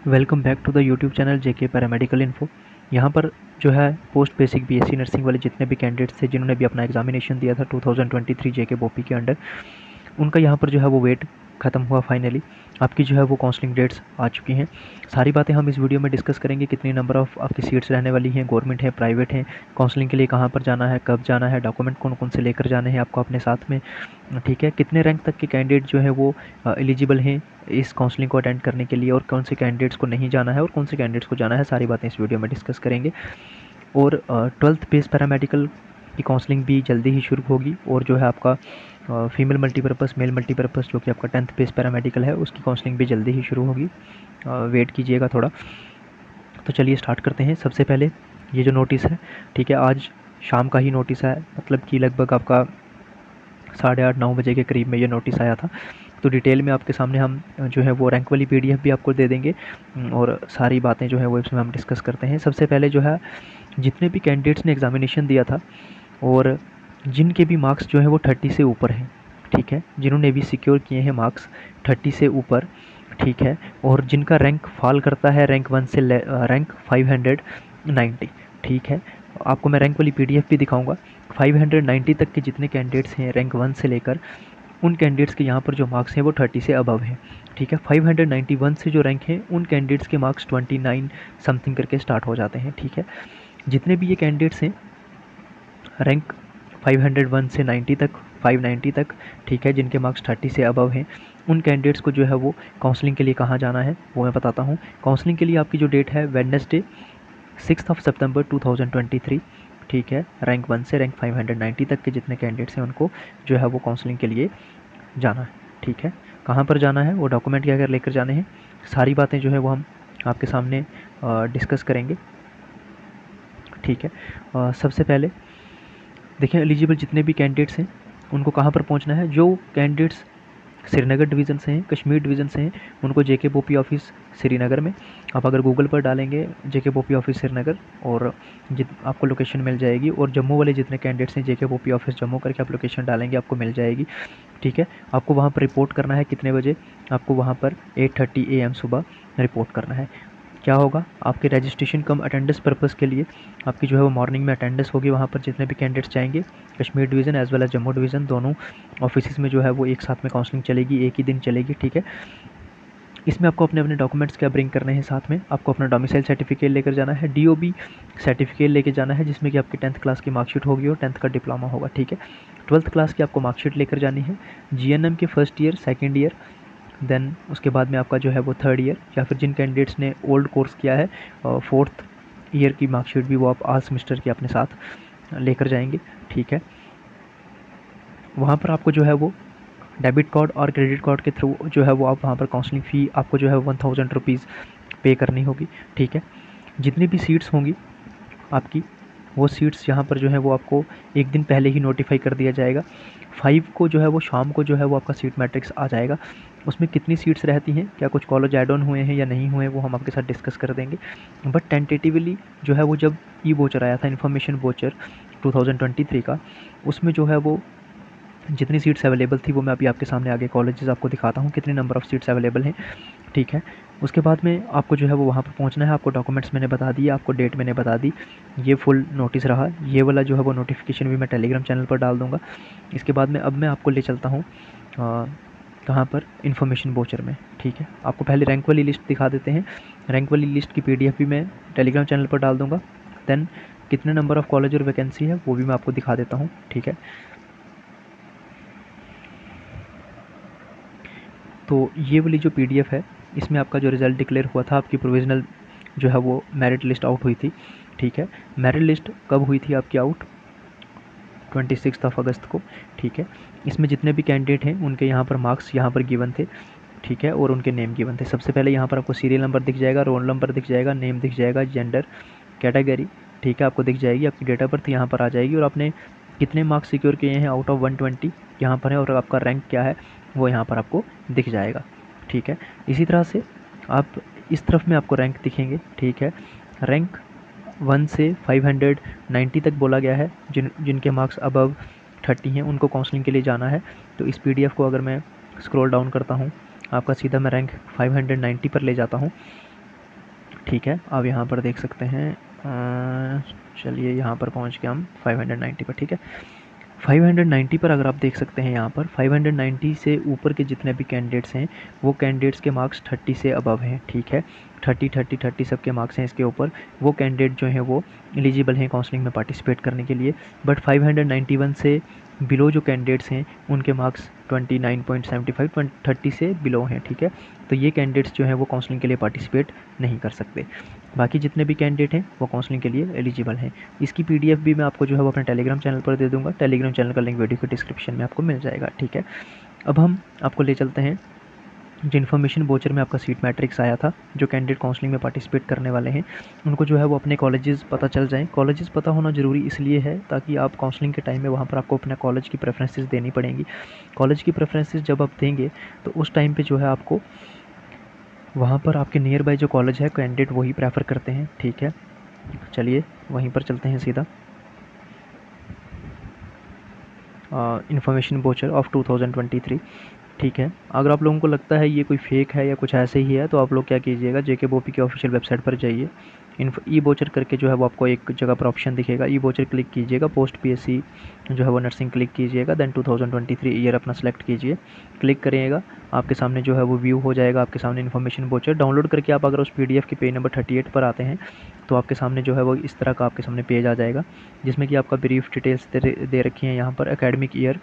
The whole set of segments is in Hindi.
Welcome back to the YouTube channel JK paramedical info. यहाँ पर जो है पोस्ट बेसिक बीएससी नर्सिंग वाले जितने भी कैंडिडेट्स थे जिन्होंने भी अपना एग्जामिनेशन दिया था 2023 जेके बोपी के अंडर, उनका यहाँ पर जो है वो वेट ख़त्म हुआ फाइनली। आपकी जो है वो काउंसलिंग डेट्स आ चुकी हैं। सारी बातें हम इस वीडियो में डिस्कस करेंगे। कितनी नंबर ऑफ़ आपकी सीट्स रहने वाली हैं, गवर्नमेंट है, प्राइवेट है, काउंसलिंग के लिए कहाँ पर जाना है, कब जाना है, डॉक्यूमेंट कौन कौन से लेकर जाने हैं आपको अपने साथ में, ठीक है। कितने रैंक तक के कैंडिडेट जो है वो एलिजिबल हैं इस काउंसलिंग को अटेंड करने के लिए, और कौन से कैंडिडेट्स को नहीं जाना है और कौन से कैंडिडेट्स को जाना है, सारी बातें इस वीडियो में डिस्कस करेंगे। और 12th बेस पैरामेडिकल की काउंसलिंग भी जल्दी ही शुरू होगी। और जो है आपका फीमेल मल्टीपर्पज़, मेल मल्टीपर्पज़ जो कि आपका 10th बेस पैरामेडिकल है, उसकी काउंसलिंग भी जल्दी ही शुरू होगी। वेट कीजिएगा थोड़ा। तो चलिए स्टार्ट करते हैं। सबसे पहले ये जो नोटिस है, ठीक है, आज शाम का ही नोटिस है, मतलब कि लगभग आपका 8:30-9 बजे के करीब में ये नोटिस आया था। तो डिटेल में आपके सामने हम जो है वो रैंक वाली पीडीएफ भी आपको दे देंगे और सारी बातें जो है वो इसमें हम डिस्कस करते हैं। सबसे पहले जो है जितने भी कैंडिडेट्स ने एग्जामिनेशन दिया था और जिनके भी मार्क्स जो है वो 30 से ऊपर हैं, ठीक है, जिन्होंने भी सिक्योर किए हैं मार्क्स 30 से ऊपर, ठीक है, और जिनका रैंक फॉल करता है रैंक 1 से रैंक 590, ठीक है। आपको मैं रैंक वाली पीडीएफ भी दिखाऊंगा। 590 तक के जितने कैंडिडेट्स हैं रैंक 1 से लेकर, उन कैंडिडेट्स के यहाँ पर जो मार्क्स हैं वो 30 से अबव हैं, ठीक है। 591 से जो रैंक हैं उन कैंडिडेट्स के मार्क्स 29 समथिंग करके स्टार्ट हो जाते हैं, ठीक है। जितने भी ये कैंडिडेट्स हैं रैंक 501 से 90 तक, 590 तक, ठीक है, जिनके मार्क्स 30 से अबव हैं, उन कैंडिडेट्स को जो है वो काउंसलिंग के लिए कहाँ जाना है वो मैं बताता हूँ। काउंसलिंग के लिए आपकी जो डेट है वेडनेसडे 6 सितंबर 2023, ठीक है। रैंक 1 से रैंक 590 तक के जितने कैंडिडेट्स हैं उनको जो है वो काउंसलिंग के लिए जाना है, ठीक है। कहाँ पर जाना है, वो डॉक्यूमेंट क्या क्या लेकर जाने हैं, सारी बातें जो है वो हम आपके सामने डिस्कस करेंगे, ठीक है। सबसे पहले देखिए एलिजिबल जितने भी कैंडिडेट्स हैं उनको कहाँ पर पहुँचना है। जो कैंडिडेट्स श्रीनगर डिवीज़न से हैं, कश्मीर डिवीज़न से हैं, उनको जेके बोपी ऑफिस श्रीनगर में, आप अगर गूगल पर डालेंगे जेके बोपी ऑफिस श्रीनगर और आपको लोकेशन मिल जाएगी। और जम्मू वाले जितने कैंडिडेट्स हैं जेके बोपी ऑफिस जम्मू करके आप लोकेशन डालेंगे आपको मिल जाएगी, ठीक है। आपको वहाँ पर रिपोर्ट करना है कितने बजे, आपको वहाँ पर 8:30 AM सुबह रिपोर्ट करना है। क्या होगा, आपके रजिस्ट्रेशन कम अटेंडेंस पर्पज़ के लिए आपकी जो है वो मॉर्निंग में अटेंडेंस होगी वहाँ पर जितने भी कैंडिडेट्स जाएंगे। Kashmir division as well as Jammu division दोनों ऑफिस में जो है वो एक साथ में काउंसलिंग चलेगी, एक ही दिन चलेगी, ठीक है। इसमें आपको अपने अपने डॉक्यूमेंट्स क्या ब्रिंग करने हैं साथ में। आपको अपना डोमिसाइल सर्टिफिकेट लेकर जाना है, डीओबी सर्टिफिकेट लेकर जाना है जिसमें कि आपकी 10th क्लास की मार्कशीट होगी और 10th का डिप्लोमा होगा, ठीक है। 12th क्लास की आपको मार्कशीट लेकर जानी है, जीएनएम के first year, second year, then उसके बाद में आपका जो है वो थर्ड ईयर, या फिर जिन कैंडिडेट्स ने ओल्ड कोर्स किया है 4th ईयर की मार्कशीट भी वो आप आज सेमेस्टर की अपने साथ लेकर जाएंगे, ठीक है। वहाँ पर आपको जो है वो डेबिट कार्ड और क्रेडिट कार्ड के थ्रू जो है वो आप वहाँ पर काउंसलिंग फ़ी आपको जो है 1000 रुपीज़ पे करनी होगी, ठीक है। जितनी भी सीट्स होंगी आपकी, वो सीट्स यहाँ पर जो है वो आपको एक दिन पहले ही नोटिफाई कर दिया जाएगा। 5 को जो है वो शाम को जो है वो आपका सीट मैट्रिक्स आ जाएगा। उसमें कितनी सीट्स रहती हैं, क्या कुछ कॉलेज ऐड ऑन हुए हैं या नहीं हुए, वो हम आपके साथ डिस्कस कर देंगे। बट टेंटेटिवली जो है वो जब ई वोचर आया था, इन्फॉर्मेशन वोचर 2023 का, उसमें जो है वो जितनी सीट्स अवेलेबल थी वो मैं अभी आपके सामने आगे कॉलेजेस आपको दिखाता हूँ कितने नंबर ऑफ़ सीट्स अवेलेबल हैं, ठीक है। उसके बाद में आपको जो है वो वहाँ पर पहुँचना है। आपको डॉक्यूमेंट्स मैंने बता दिए, आपको डेट मैंने बता दी, ये फुल नोटिस रहा। ये वाला जो है वो नोटिफिकेशन भी मैं टेलीग्राम चैनल पर डाल दूँगा। इसके बाद में अब मैं आपको ले चलता हूँ कहाँ पर, इन्फॉर्मेशन वोचर में, ठीक है। आपको पहले रैंक वाली लिस्ट दिखा देते हैं। रैंक वाली लिस्ट की पीडीएफ भी मैं टेलीग्राम चैनल पर डाल दूँगा। देन कितने नंबर ऑफ़ कॉलेज और वैकेंसी है वो भी मैं आपको दिखा देता हूँ, ठीक है। तो ये वाली जो पीडीएफ है इसमें आपका जो रिज़ल्ट डिक्लेयर हुआ था, आपकी प्रोविज़नल जो है वो मेरिट लिस्ट आउट हुई थी, ठीक है। मेरिट लिस्ट कब हुई थी आपकी आउट, 26 अगस्त को, ठीक है। इसमें जितने भी कैंडिडेट हैं उनके यहाँ पर मार्क्स यहाँ पर गिवन थे, ठीक है, और उनके नेम गिवन थे। सबसे पहले यहाँ पर आपको सीरियल नंबर दिख जाएगा, रोल नंबर दिख जाएगा, नेम दिख जाएगा, जेंडर, कैटेगरी, ठीक है, आपको दिख जाएगी। आपकी डेट ऑफ बर्थ यहाँ पर आ जाएगी और आपने कितने मार्क्स सिक्योर किए हैं आउट ऑफ 120 यहाँ पर है, और आपका रैंक क्या है वो यहाँ पर आपको दिख जाएगा, ठीक है। इसी तरह से आप इस तरफ में आपको रैंक दिखेंगे, ठीक है। रैंक 1 से 590 तक बोला गया है, जिनके मार्क्स अबव 30 हैं उनको काउंसलिंग के लिए जाना है। तो इस पीडीएफ को अगर मैं स्क्रॉल डाउन करता हूँ, आपका सीधा मैं रैंक 590 पर ले जाता हूँ। ठीक है, आप यहाँ पर देख सकते हैं। चलिए यहाँ पर पहुँच गए हम 590 पर। ठीक है, 590 पर अगर आप देख सकते हैं यहाँ पर 590 से ऊपर के जितने भी कैंडिडेट्स हैं वो कैंडिडेट्स के मार्क्स 30 से अबव हैं। ठीक है, 30 सबके मार्क्स हैं इसके ऊपर। वो कैंडिडेट जो हैं वो एलिजिबल हैं काउंसलिंग में पार्टिसिपेट करने के लिए। बट 591 से बिलो जो कैंडिडेट्स हैं उनके मार्क्स 29.75 30 से बिलो हैं। ठीक है, तो ये कैंडिडेट्स जो हैं वो काउंसलिंग के लिए पार्टिसिपेट नहीं कर सकते। बाकी जितने भी कैंडिडेट हैं वो काउंसलिंग के लिए एलिजिबल हैं। इसकी पीडीएफ भी मैं आपको जो है वो अपने टेलीग्राम चैनल पर दे दूँगा। टेलीग्राम चैनल का लिंक वीडियो के डिस्क्रिप्शन में आपको मिल जाएगा। ठीक है, अब हम आपको ले चलते हैं जो इन्फॉर्मेशन वोचर में आपका सीट मैट्रिक्स आया था। जो कैंडिडेट काउंसलिंग में पार्टिसिपेट करने वाले हैं उनको जो है वो अपने कॉलेजेस पता चल जाएँ। कॉलेजेस पता होना ज़रूरी इसलिए है ताकि आप काउंसलिंग के टाइम में वहाँ पर आपको अपने कॉलेज की प्रेफरेंसेस देनी पड़ेंगी। कॉलेज की प्रेफरेंसेस जब आप देंगे तो उस टाइम पे जो है आपको वहाँ पर आपके नियर बाय जो कॉलेज है कैंडिडेट वही प्रेफर करते हैं। ठीक है, चलिए वहीं पर चलते हैं सीधा। Information voucher of 2023। ठीक है, अगर आप लोगों को लगता है ये कोई फेक है या कुछ ऐसे ही है तो आप लोग क्या कीजिएगा, जेके बोपी के ऑफिशियल वेबसाइट पर जाइए। ई वोचर करके जो है वो आपको एक जगह पर ऑप्शन दिखेगा, ई वोचर क्लिक कीजिएगा, पोस्ट पीएससी जो है वो नर्सिंग क्लिक कीजिएगा, देन 2023 ईयर अपना सेलेक्ट कीजिए। क्लिक करिएगा, आपके सामने जो है वो व्यू हो जाएगा। आपके सामने इन्फॉर्मेशन वोचर डाउनलोड करके आप अगर उस पीडीएफ के पेज नंबर 38 पर आते हैं तो आपके सामने जो है वो इस तरह का आपके सामने पेज आ जाएगा जिसमें कि आपका ब्रीफ डिटेल्स दे रखी हैं यहाँ पर। Academic year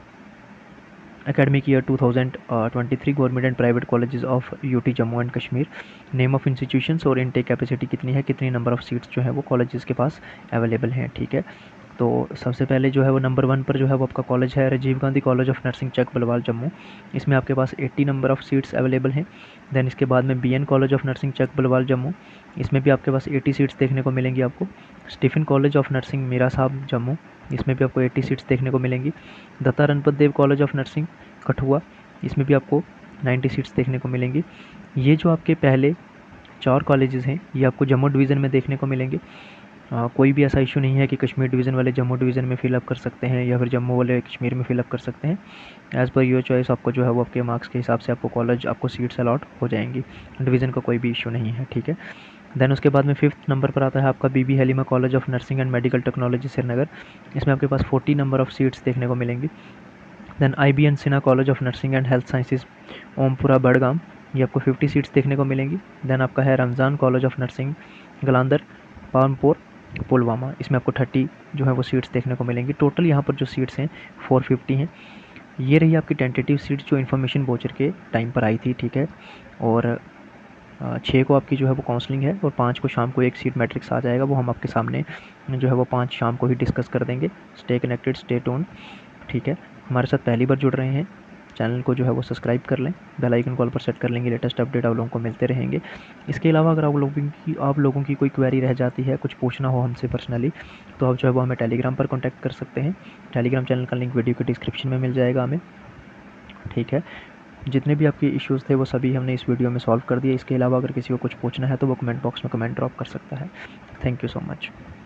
2023 government and private colleges of UT Jammu and Kashmir, name of institutions और इनटेक कैपेसिटी कितनी है, कितनी नंबर ऑफ सीट्स जो है वो कॉलेजेस के पास अवेलेबल हैं। ठीक है, तो सबसे पहले जो है वो नंबर 1 पर जो है वो आपका कॉलेज है Rajiv Gandhi college of nursing Chak Balwal Jammu. इसमें आपके पास 80 नंबर ऑफ सीट्स अवेलेबल हैं। देन इसके बाद में BN college of nursing Chak Balwal Jammu, इसमें भी आपके पास 80 सीट्स देखने को मिलेंगी आपको। Stephen college of nursing Meera Sahib Jammu, इसमें भी आपको 80 सीट्स देखने को मिलेंगी। Dutta Ranpat Dev college of nursing Kathua, इसमें भी आपको 90 सीट्स देखने को मिलेंगी। ये जो आपके पहले 4 कॉलेजेस हैं ये आपको जम्मू डिवीज़न में देखने को मिलेंगे। कोई भी ऐसा इशू नहीं है कि कश्मीर डिवीज़न वाले जम्मू डिवीज़न में फ़िलअप कर सकते हैं या फिर जम्मू वाले कश्मीर में फ़िलअप कर सकते हैं। एज़ पर योर चॉइस आपको जो है वो आपके मार्क्स के हिसाब से आपको कॉलेज आपको सीट्स अलॉट हो जाएंगी। डिवीज़न का कोई भी इशू नहीं है। ठीक है, देन उसके बाद में 5th नंबर पर आता है आपका Bibi Halima college of nursing and medical technology Srinagar, इसमें आपके पास 40 नंबर ऑफ सीट्स देखने को मिलेंगी। Then IBN Sinha college of nursing and health sciences Ompura Budgam, ये आपको 50 सीट्स देखने को मिलेंगी। देन आपका है Ramzan college of nursing Galander Pampore Pulwama, इसमें आपको 30 जो है वो सीट्स देखने को मिलेंगी। टोटल यहाँ पर जो सीट्स हैं 450 हैं। ये रही आपकी टेंटेटिव सीट्स जो इन्फॉर्मेशन वोचर के टाइम पर आई थी। ठीक है, और 6 को आपकी जो है वो काउंसलिंग है और 5 को शाम को एक सीट मैट्रिक्स आ जाएगा, वो हम आपके सामने जो है वो 5 शाम को ही डिस्कस कर देंगे। Stay connected, stay tuned. ठीक है, हमारे साथ पहली बार जुड़ रहे हैं चैनल को जो है वो सब्सक्राइब कर लें, बेल आइकन कॉल पर सेट कर लेंगे, लेटेस्ट अपडेट आप लोगों को मिलते रहेंगे। इसके अलावा अगर आप लोगों की कोई क्वेरी रह जाती है, कुछ पूछना हो हमसे पर्सनली, तो आप जो है वो हमें टेलीग्राम पर कॉन्टैक्ट कर सकते हैं। टेलीग्राम चैनल का लिंक वीडियो के डिस्क्रिप्शन में मिल जाएगा हमें। ठीक है, जितने भी आपके इश्यूज़ थे वो सभी हमने इस वीडियो में सॉल्व कर दिए। इसके अलावा अगर किसी को कुछ पूछना है तो वो कमेंट बॉक्स में कमेंट ड्रॉप कर सकता है। Thank you so much.